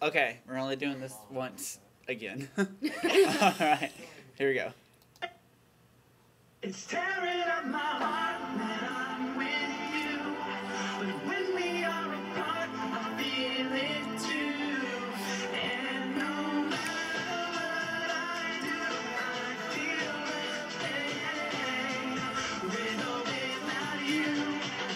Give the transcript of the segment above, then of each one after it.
Okay, we're only doing this once again. Alright, here we go. It's tearing up my heart when I'm with you. But when we are apart, I feel it too. And no matter what I do, I feel the pain. With or without you.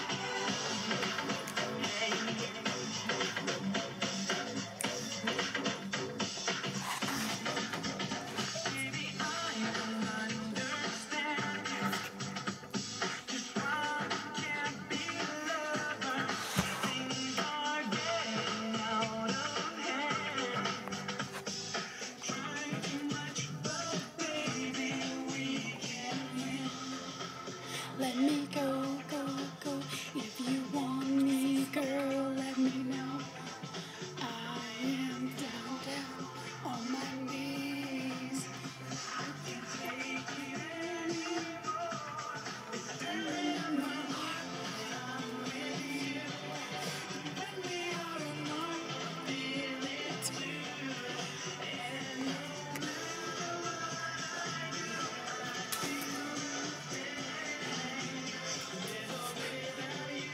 Baby, I don't understand just why we can't be lovers. Things are getting out of hand. Trying too much, but baby, we can't win. Let me go, go, go. If you want me, girl, let me know. I am down, down on my knees. I can't take it anymore. It's tearing up my heart when I'm with you. When we are alone, I feel it too. And no matter what I do, I feel the pain. With or without you.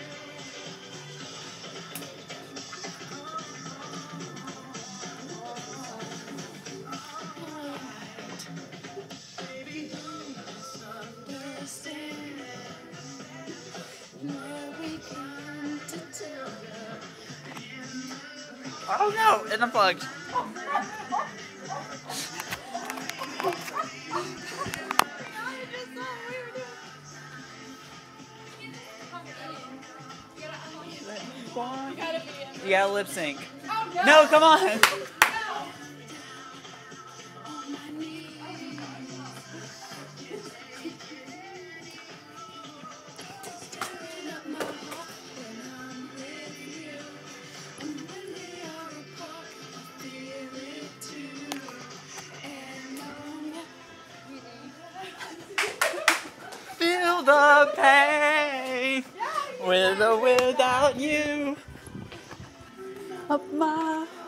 Baby, Understand where we come to tell Oh no, it unplugged. You gotta lip sync. No, come on. Feel the pain with or without you. Up my